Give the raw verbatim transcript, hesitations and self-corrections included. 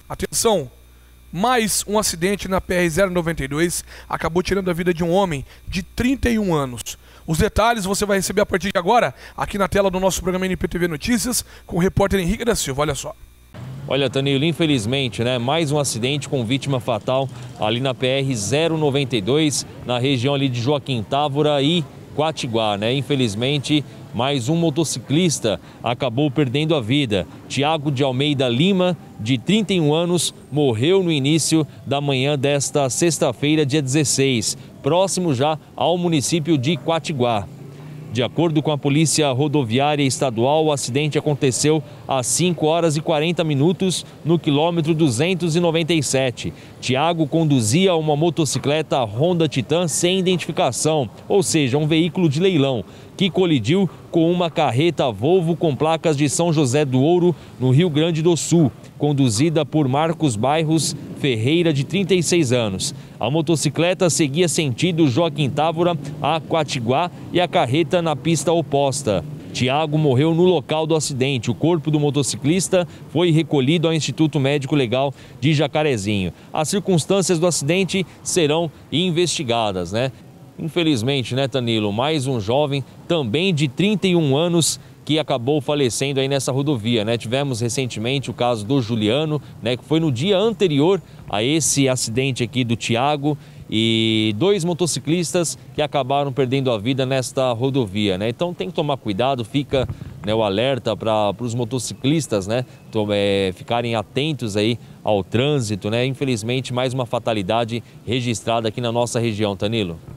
Atenção, mais um acidente na P R zero noventa e dois acabou tirando a vida de um homem de trinta e um anos. Os detalhes você vai receber a partir de agora, aqui na tela do nosso programa N P T V Notícias, com o repórter Henrique da Silva, olha só. Olha, Tanilo, infelizmente, né, mais um acidente com vítima fatal ali na P R zero noventa e dois, na região ali de Joaquim Távora e Quatiguá, né? Infelizmente, mais um motociclista acabou perdendo a vida. Tiago de Almeida Lima, de trinta e um anos, morreu no início da manhã desta sexta-feira, dia dezesseis, próximo já ao município de Quatiguá. De acordo com a Polícia Rodoviária Estadual, o acidente aconteceu às cinco horas e quarenta minutos no quilômetro duzentos e noventa e sete. Tiago conduzia uma motocicleta Honda Titan sem identificação, ou seja, um veículo de leilão, que colidiu com uma carreta Volvo com placas de São José do Ouro, no Rio Grande do Sul, conduzida por Marcos Bairros Ferreira, de trinta e seis anos. A motocicleta seguia sentido Joaquim Távora a Quatiguá e a carreta na pista oposta. Tiago morreu no local do acidente. O corpo do motociclista foi recolhido ao Instituto Médico Legal de Jacarezinho. As circunstâncias do acidente serão investigadas, né? Infelizmente, né, Tanilo, mais um jovem também de trinta e um anos que acabou falecendo aí nessa rodovia, né? Tivemos recentemente o caso do Juliano, né, que foi no dia anterior a esse acidente aqui do Tiago, e dois motociclistas que acabaram perdendo a vida nesta rodovia, né? Então tem que tomar cuidado, fica, né, o alerta para os motociclistas, né, é, ficarem atentos aí ao trânsito, né? Infelizmente, mais uma fatalidade registrada aqui na nossa região, Tanilo.